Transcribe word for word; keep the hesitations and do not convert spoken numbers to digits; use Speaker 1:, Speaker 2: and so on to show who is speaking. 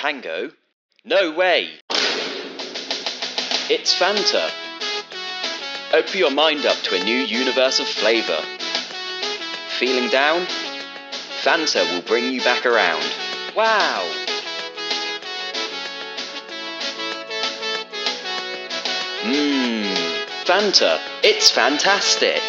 Speaker 1: Tango? No way! It's Fanta. Open your mind up to a new universe of flavour. Feeling down? Fanta will bring you back around. Wow! Mmm, Fanta, it's fantastic!